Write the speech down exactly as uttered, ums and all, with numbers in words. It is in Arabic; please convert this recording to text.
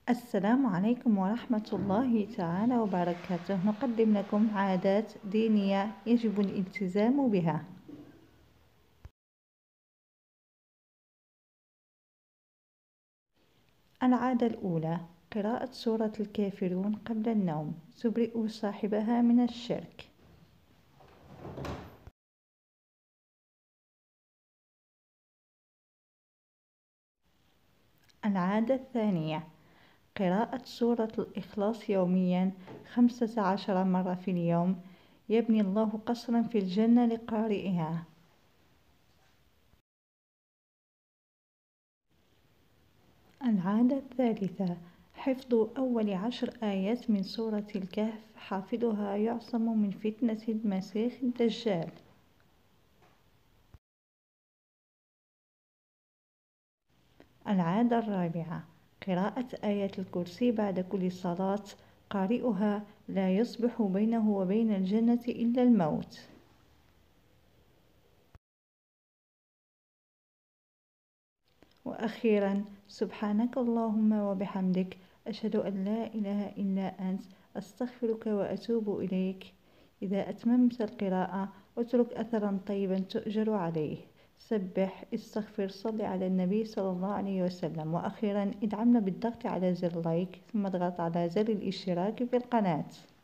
السلام عليكم ورحمة الله تعالى وبركاته. نقدم لكم عادات دينية يجب الالتزام بها. العادة الأولى: قراءة سورة الكافرون قبل النوم، تبرئ صاحبها من الشرك. العادة الثانية: قراءة سورة الإخلاص يوميا خمسة عشر مرة في اليوم، يبني الله قصرا في الجنة لقارئها. العادة الثالثة: حفظ أول عشر آيات من سورة الكهف، حافظها يعصم من فتنة المسيح الدجال. العادة الرابعة: قراءة آية الكرسي بعد كل صلاة، قارئها لا يصبح بينه وبين الجنة إلا الموت. وأخيرا: سبحانك اللهم وبحمدك، أشهد أن لا إله إلا أنت، أستغفرك وأتوب إليك. إذا أتممت القراءة اترك أثرا طيبا تؤجر عليه. سبح، استغفر، صل على النبي صلى الله عليه وسلم. وأخيرا ادعمنا بالضغط على زر لايك، ثم اضغط على زر الاشتراك في القناة.